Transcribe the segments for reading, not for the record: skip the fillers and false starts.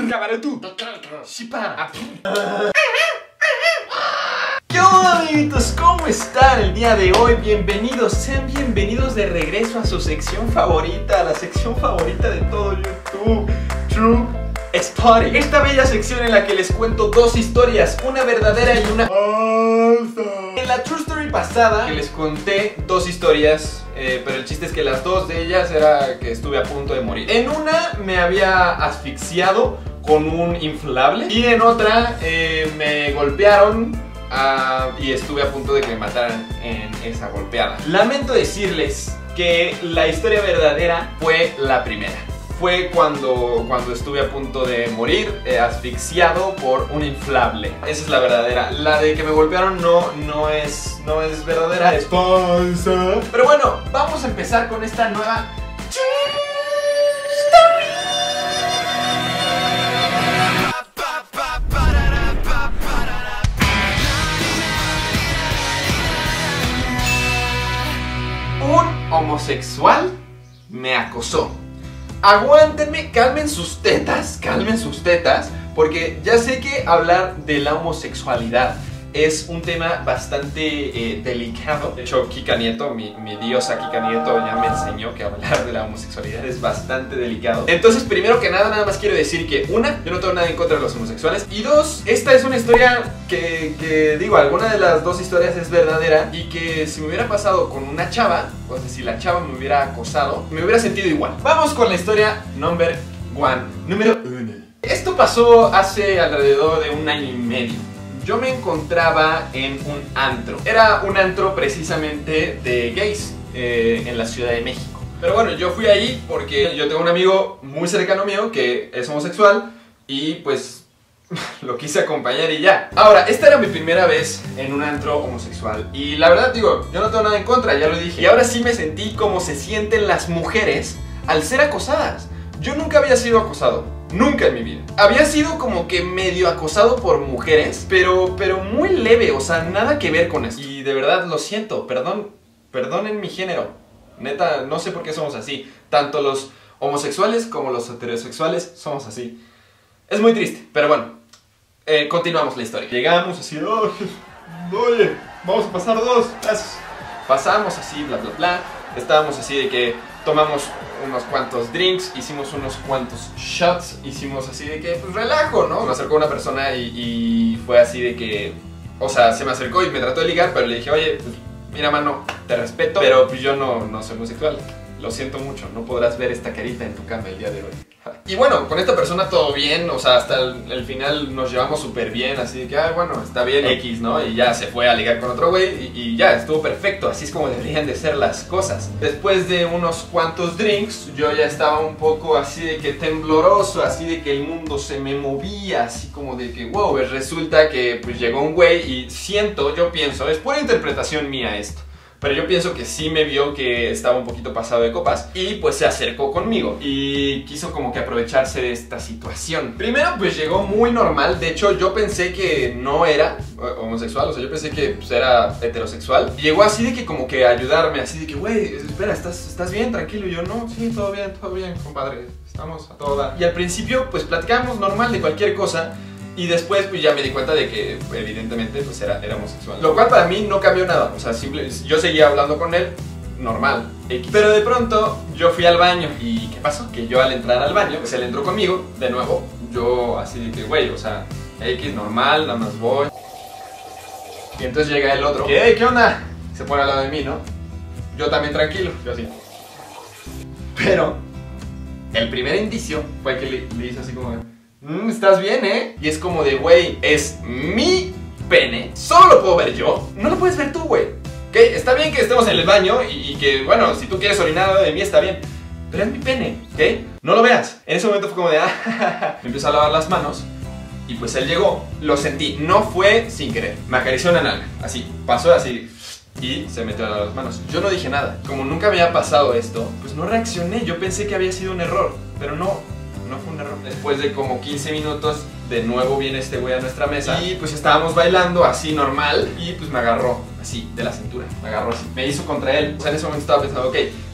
¿Qué onda, amiguitos? ¿Cómo están el día de hoy? Bienvenidos, sean bienvenidos de regreso a su sección favorita, la sección favorita de todo YouTube, True Story. Esta bella sección en la que les cuento dos historias, una verdadera y una falsa. En la True Story pasada que les conté dos historias, pero el chiste es que las dos de ellas era que estuve a punto de morir. En una me había asfixiado con un inflable y en otra me golpearon y estuve a punto de que me mataran en esa golpeada. Lamento decirles que la historia verdadera fue la primera. Fue cuando estuve a punto de morir, asfixiado por un inflable. Esa es la verdadera. La de que me golpearon no es verdadera, es falsa. Pero bueno, vamos a empezar con esta nueva story. Un homosexual me acosó. Aguántenme, calmen sus tetas, porque ya sé que hablar de la homosexualidad es un tema bastante delicado. De hecho, Kika Nieto, mi diosa Kika Nieto, ya me enseñó que hablar de la homosexualidad es bastante delicado. Entonces, primero que nada más quiero decir que una, yo no tengo nada en contra de los homosexuales. Y dos, esta es una historia que digo, alguna de las dos historias es verdadera. Y que si me hubiera pasado con una chava, o sea, si la chava me hubiera acosado, me hubiera sentido igual. Vamos con la historia número uno. Esto pasó hace alrededor de 1 año y medio. Yo me encontraba en un antro. Era un antro precisamente de gays en la Ciudad de México. Pero bueno, yo fui ahí porque yo tengo un amigo muy cercano mío que es homosexual y pues lo quise acompañar y ya. Ahora, esta era mi primera vez en un antro homosexual y la verdad digo, yo no tengo nada en contra, ya lo dije. Y ahora sí me sentí como se sienten las mujeres al ser acosadas. Yo nunca había sido acosado. Nunca en mi vida. Había sido como que medio acosado por mujeres, pero muy leve, o sea, nada que ver con eso. Y de verdad lo siento, perdonen mi género. Neta, no sé por qué somos así. Tanto los homosexuales como los heterosexuales somos así. Es muy triste, pero bueno, continuamos la historia. Llegamos así, oye, vamos a pasar dos. Pasamos así, bla, bla, bla. Estábamos así de que tomamos unos cuantos drinks, hicimos unos cuantos shots, hicimos así de que, pues relajo, ¿no? Me acercó una persona y fue así de que, o sea, se me acercó y me trató de ligar, pero le dije, oye, pues mira, mano, te respeto, pero pues yo no soy homosexual. Lo siento mucho, no podrás ver esta carita en tu cama el día de hoy. Y bueno, con esta persona todo bien, o sea, hasta el final nos llevamos súper bien, así de que, bueno, está bien, X, ¿no? Y ya se fue a ligar con otro güey y ya, estuvo perfecto, así es como deberían de ser las cosas. Después de unos cuantos drinks, yo ya estaba un poco así de que tembloroso, así de que el mundo se me movía, así como de que, wow, pues resulta que pues llegó un güey y yo pienso, es pura interpretación mía esto. Pero yo pienso que sí me vio que estaba un poquito pasado de copas y pues se acercó conmigo y quiso como que aprovecharse de esta situación. Primero pues llegó muy normal, de hecho yo pensé que no era homosexual, o sea yo pensé que pues, era heterosexual. Y llegó así de que como que ayudarme, así de que güey, espera, ¿estás bien? Tranquilo. Y yo no, sí, todo bien, compadre, estamos a todo dar. Y al principio pues platicábamos normal de cualquier cosa. Y después pues ya me di cuenta de que evidentemente pues era homosexual. Lo cual para mí no cambió nada, o sea, yo seguía hablando con él, normal, X. Pero de pronto yo fui al baño y ¿qué pasó? Que yo al entrar al baño, pues él entró conmigo, de nuevo, yo así de que güey, o sea, X normal, nada más voy. Y entonces llega el otro, ¿qué onda? Se pone al lado de mí, ¿no? Yo también tranquilo, yo así. Pero el primer indicio fue que le hice así como estás bien, ¿eh? Y es como de, güey, es mi pene. Solo lo puedo ver yo. No lo puedes ver tú, güey. ¿Ok? Está bien que estemos en el baño y que, bueno, si tú quieres orinar de mí está bien. Pero es mi pene, ¿ok? No lo veas. En ese momento fue como de, me empiezo a lavar las manos. Y pues él llegó. Lo sentí. No fue sin querer. Me acarició una nalga. Así. Pasó así. Y se metió a lavar las manos. Yo no dije nada. Como nunca me había pasado esto, pues no reaccioné. Yo pensé que había sido un error. Pero no fue un error. Después de como 15 minutos, de nuevo viene este güey a nuestra mesa. Y pues estábamos bailando así normal. Y pues me agarró así de la cintura. Me agarró así. Me hizo contra él. O sea, en ese momento estaba pensando, ok,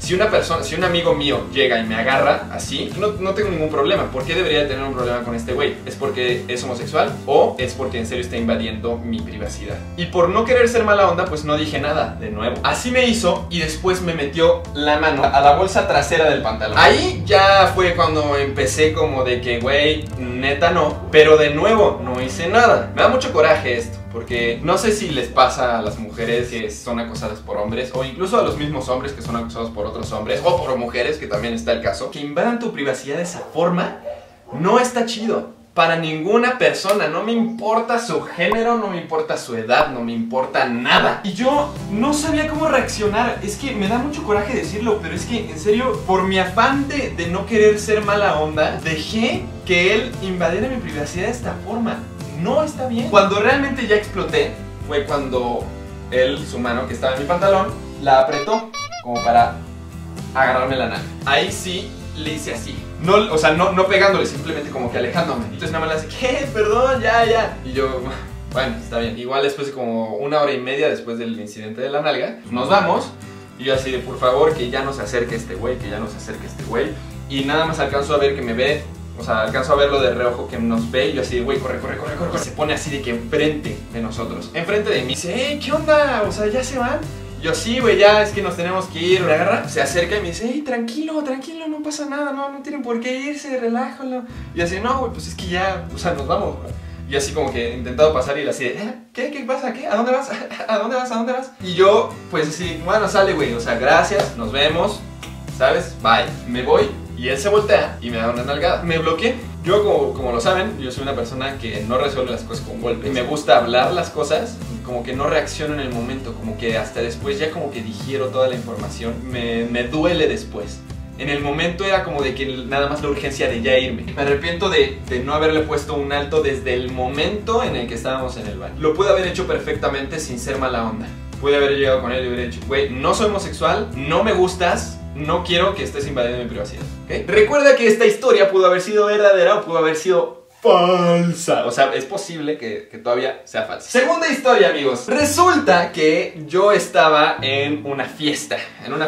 Si una persona, si un amigo mío llega y me agarra así, no tengo ningún problema. ¿Por qué debería de tener un problema con este güey? ¿Es porque es homosexual o es porque en serio está invadiendo mi privacidad? Y por no querer ser mala onda, pues no dije nada de nuevo. Así me hizo y después me metió la mano a la bolsa trasera del pantalón. Ahí ya fue cuando empecé como de que, güey, neta no. Pero de nuevo, no hice nada. Me da mucho coraje esto, porque no sé si les pasa a las mujeres que son acosadas por hombres, o incluso a los mismos hombres que son acosados por otros hombres, o por mujeres, que también está el caso. Que invadan tu privacidad de esa forma no está chido para ninguna persona. No me importa su género, no me importa su edad, no me importa nada. Y yo no sabía cómo reaccionar. Es que me da mucho coraje decirlo, pero es que en serio, por mi afán de no querer ser mala onda, dejé que él invadiera mi privacidad de esta forma. No está bien. Cuando realmente ya exploté fue cuando él, su mano que estaba en mi pantalón, la apretó como para agarrarme la nalga. Ahí sí le hice así. No, o sea, no pegándole, simplemente como que alejándome. Entonces nada más le hace, ¿qué? Perdón, ya. Y yo, bueno, está bien. Igual después de como 1 hora y media después del incidente de la nalga, pues nos vamos. Y yo así de, por favor, que ya no se acerque este güey, que ya no se acerque este güey. Y nada más alcanzo a ver que me ve. O sea, alcanzo a verlo de reojo que nos ve y yo así de, güey, corre. Se pone así de que enfrente de nosotros, enfrente de mí. Dice, hey, ¿qué onda? O sea, ¿ya se van? Yo, sí, güey, ya es que nos tenemos que ir. Me agarra, se acerca y me dice, hey, tranquilo, no pasa nada, no tienen por qué irse, relájalo. Y así, no, güey, pues es que ya, o sea, nos vamos, güey. Y así como que he intentado pasar y él así de, ¿qué pasa? ¿Qué? ¿A dónde vas? ¿A dónde vas? Y yo, pues así, bueno, sale, güey, o sea, gracias, nos vemos, ¿sabes? Bye. Me voy. Y él se voltea y me da una nalgada. Me bloqueé. Yo, como lo saben, yo soy una persona que no resuelve las cosas con golpes. Me gusta hablar las cosas, como que no reacciono en el momento, como que hasta después ya como que digiero toda la información. Me duele después. En el momento era como de que nada más la urgencia de ya irme. Me arrepiento de no haberle puesto un alto desde el momento en el que estábamos en el bar. Lo pude haber hecho perfectamente sin ser mala onda. Pude haber llegado con él y hubiera dicho, güey, no soy homosexual, no me gustas, no quiero que estés invadiendo mi privacidad, ¿okay? Recuerda que esta historia pudo haber sido verdadera o pudo haber sido falsa. O sea, es posible que todavía sea falsa. Segunda historia, amigos. Resulta que yo estaba en una fiesta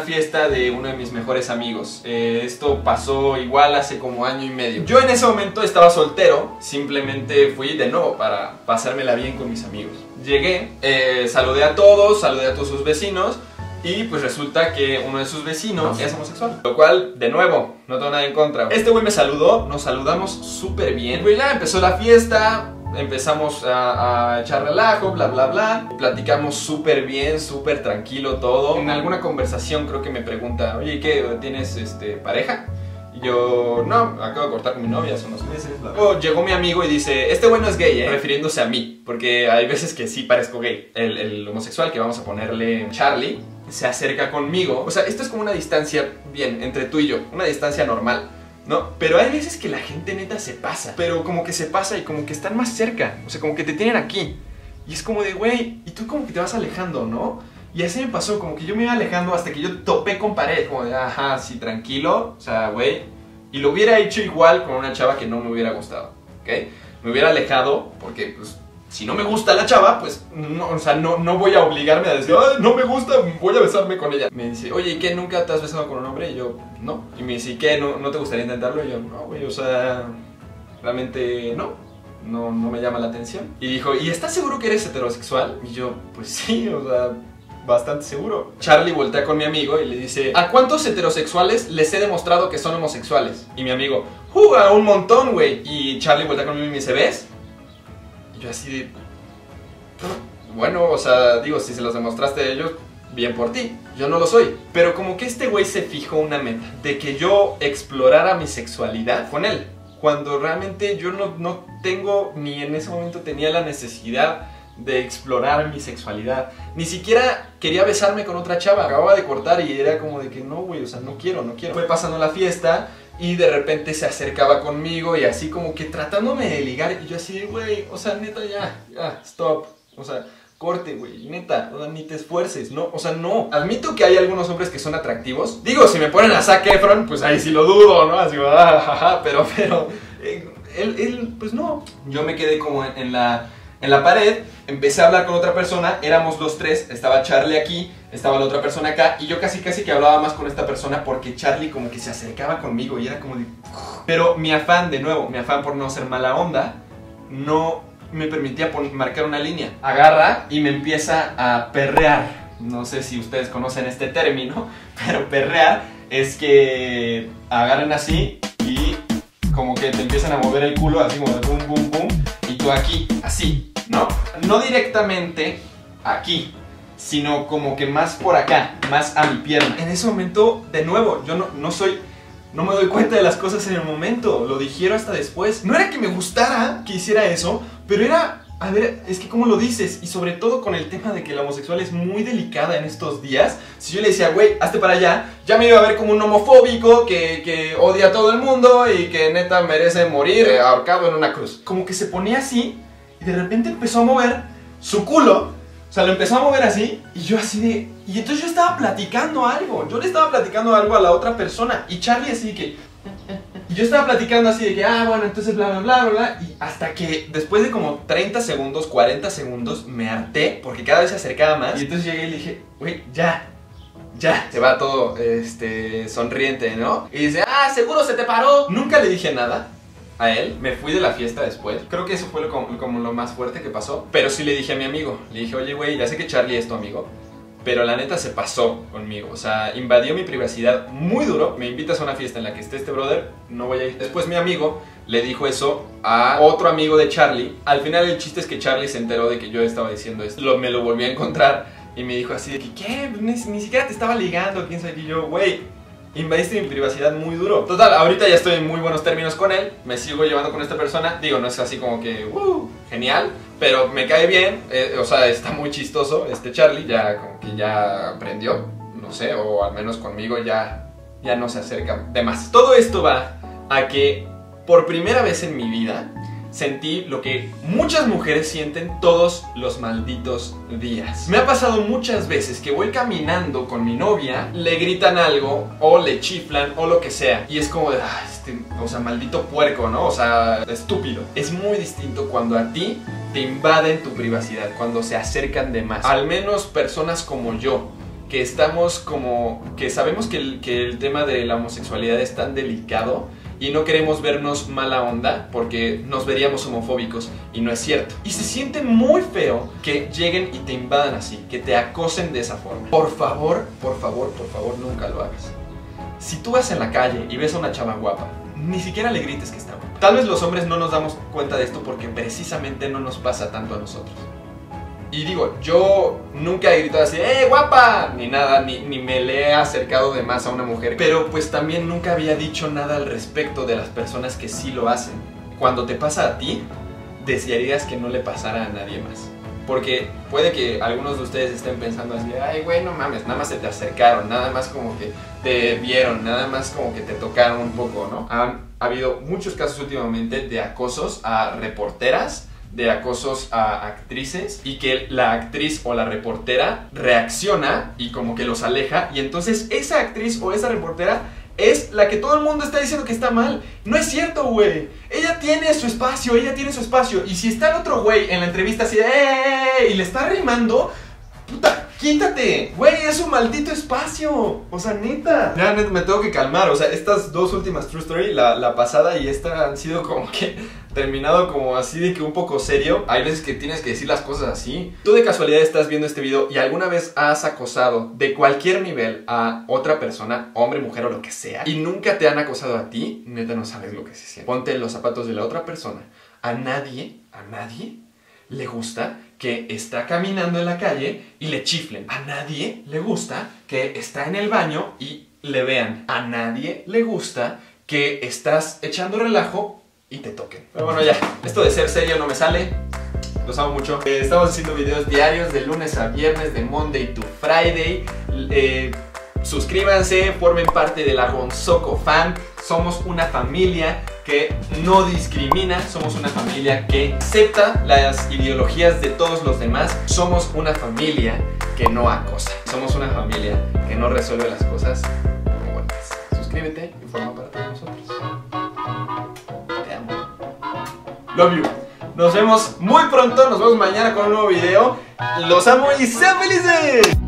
de uno de mis mejores amigos. Esto pasó igual hace como 1 año y medio. Yo en ese momento estaba soltero. Simplemente fui de nuevo para pasármela bien con mis amigos. Llegué, saludé a todos sus vecinos. Y pues resulta que uno de sus vecinos es homosexual. Lo cual, de nuevo, no tengo nada en contra. Este güey me saludó, nos saludamos súper bien. Pues ya empezó la fiesta, empezamos a echar relajo, bla bla bla. Platicamos súper bien, súper tranquilo todo. En alguna conversación creo que me pregunta, oye, ¿qué? ¿Tienes pareja? Y yo, no, acabo de cortar con mi novia hace unos meses, bla, bla. Luego llegó mi amigo y dice, este güey no es gay, refiriéndose a mí. Porque hay veces que sí parezco gay. El homosexual, que vamos a ponerle Charlie, se acerca conmigo. O sea, esto es como una distancia, bien, entre tú y yo. Una distancia normal, ¿no? Pero hay veces que la gente neta se pasa. Pero como que se pasa y como que están más cerca. O sea, como que te tienen aquí. Y es como de, güey, y tú como que te vas alejando, ¿no? Y así me pasó, como que yo me iba alejando hasta que yo topé con pared. Como de, ajá, sí, tranquilo. O sea, güey. Y lo hubiera hecho igual con una chava que no me hubiera gustado, ¿ok? Me hubiera alejado porque, pues, si no me gusta la chava, pues no, o sea, no voy a obligarme a decir, ay, no me gusta, voy a besarme con ella. Me dice, oye, ¿y qué? ¿Nunca te has besado con un hombre? Y yo, no. Y me dice, ¿y qué? ¿No te gustaría intentarlo? Y yo, no, güey, o sea, realmente no me llama la atención. Y dijo, ¿y estás seguro que eres heterosexual? Y yo, pues sí, o sea, bastante seguro. Charlie voltea con mi amigo y le dice, ¿a cuántos heterosexuales les he demostrado que son homosexuales? Y mi amigo, a un montón, güey. Y Charlie voltea conmigo y me dice, ¿ves? Yo así de, bueno, o sea, digo, si se los demostraste a ellos, bien por ti, yo no lo soy. Pero como que este güey se fijó una meta, de que yo explorara mi sexualidad con él, cuando realmente yo no tengo, ni en ese momento tenía la necesidad de explorar mi sexualidad. Ni siquiera quería besarme con otra chava, acababa de cortar y era como de que no, güey, o sea, no quiero. Fue pasando la fiesta y de repente se acercaba conmigo y así como que tratándome de ligar. Y yo así de, güey, o sea, neta, ya, stop. O sea, corte, güey, neta, o sea, ni te esfuerces, no, o sea, no. Admito que hay algunos hombres que son atractivos. Digo, si me ponen a Zac Efron, pues ahí sí lo dudo, ¿no? Así, pero, él, pues no. Yo me quedé como en la En la pared empecé a hablar con otra persona, éramos los tres, estaba Charlie aquí, estaba la otra persona acá, y yo casi que hablaba más con esta persona porque Charlie como que se acercaba conmigo y era como de... Pero mi afán, de nuevo, mi afán por no ser mala onda, no me permitía marcar una línea. Agarra y me empieza a perrear. No sé si ustedes conocen este término, pero perrear es que agarran así y como que te empiezan a mover el culo, así como de boom, boom, boom, y tú aquí, así, ¿no? No directamente aquí, sino como que más por acá, más a mi pierna. En ese momento, de nuevo, yo no me doy cuenta de las cosas en el momento, lo digiero hasta después. No era que me gustara que hiciera eso, pero era... A ver, es que ¿cómo lo dices? Y sobre todo con el tema de que la homosexual es muy delicada en estos días. Si yo le decía, güey, hazte para allá, ya me iba a ver como un homofóbico que odia a todo el mundo y que neta merece morir ahorcado en una cruz. Como que se ponía así y de repente empezó a mover su culo. O sea, lo empezó a mover así y yo así de... Y entonces yo estaba platicando algo. Yo le estaba platicando algo a la otra persona y Charlie así de que... Y yo estaba platicando así de que, bueno, entonces bla, bla, bla, bla, bla. Y hasta que después de como 30 segundos, 40 segundos, me harté porque cada vez se acercaba más. Y entonces llegué y le dije, güey, ya. Se va todo, sonriente, ¿no? Y dice, seguro se te paró. Nunca le dije nada a él. Me fui de la fiesta después. Creo que eso fue como lo más fuerte que pasó. Pero sí le dije a mi amigo. Le dije, oye, güey, ya sé que Charlie es tu amigo, pero la neta se pasó conmigo, o sea, invadió mi privacidad muy duro. Me invitas a una fiesta en la que esté este brother, no voy a ir. Después mi amigo le dijo eso a otro amigo de Charlie. Al final el chiste es que Charlie se enteró de que yo estaba diciendo esto. Me lo volví a encontrar y me dijo así de que, ¿qué? Ni siquiera te estaba ligando, quién sabe qué. Y yo, güey, invadiste mi privacidad muy duro. Total, ahorita ya estoy en muy buenos términos con él. Me sigo llevando con esta persona. Digo, no es así como que, genial, pero me cae bien, o sea, está muy chistoso este Charlie, ya como que ya aprendió, no sé, o al menos conmigo ya no se acerca de más. Todo esto va a que por primera vez en mi vida sentí lo que muchas mujeres sienten todos los malditos días. Me ha pasado muchas veces que voy caminando con mi novia, le gritan algo, o le chiflan, o lo que sea, y es como de, o sea, maldito puerco, ¿no? O sea, estúpido. Es muy distinto cuando a ti te invaden tu privacidad, cuando se acercan de más. Al menos personas como yo, que estamos como... que sabemos que el tema de la homosexualidad es tan delicado y no queremos vernos mala onda porque nos veríamos homofóbicos, y no es cierto. Y se siente muy feo que lleguen y te invadan así, que te acosen de esa forma. Por favor, nunca lo hagas. Si tú vas en la calle y ves a una chava guapa, ni siquiera le grites que está guapa. Tal vez los hombres no nos damos cuenta de esto porque precisamente no nos pasa tanto a nosotros. Y digo, yo nunca he gritado así, guapa, ni nada, ni me le he acercado de más a una mujer. Pero pues también nunca había dicho nada al respecto de las personas que sí lo hacen. Cuando te pasa a ti, desearías que no le pasara a nadie más. Porque puede que algunos de ustedes estén pensando así, ay, güey, no mames, nada más se te acercaron, nada más como que te vieron, nada más como que te tocaron un poco, ¿no? Han habido muchos casos últimamente de acosos a reporteras, de acosos a actrices, y que la actriz o la reportera reacciona y como que los aleja, y entonces esa actriz o esa reportera es la que todo el mundo está diciendo que está mal. No es cierto, güey. Ella tiene su espacio, y si está el otro güey en la entrevista así de y le está rimando, puta, quítate, güey, es un maldito espacio. O sea, neta. Ya me tengo que calmar. O sea, estas dos últimas True Story, la pasada y esta, han sido como que terminado como así de que un poco serio. Hay veces que tienes que decir las cosas así. Tú de casualidad estás viendo este video y alguna vez has acosado de cualquier nivel a otra persona, hombre, mujer o lo que sea, y nunca te han acosado a ti, neta no sabes lo que se siente. Ponte en los zapatos de la otra persona. A nadie le gusta que está caminando en la calle y le chiflen. A nadie le gusta que está en el baño y le vean. A nadie le gusta que estás echando relajo y te toquen. Pero bueno, ya, esto de ser serio no me sale. Los amo mucho. Estamos haciendo videos diarios de lunes a viernes, de Monday to Friday. Suscríbanse, formen parte de la Gonzoco Fan. Somos una familia que no discrimina, somos una familia que acepta las ideologías de todos los demás. Somos una familia que no acosa. Somos una familia que no resuelve las cosas como golpes. Suscríbete y forma parte de nosotros. Te amo. Love you. Nos vemos muy pronto, nos vemos mañana con un nuevo video. Los amo y sean felices.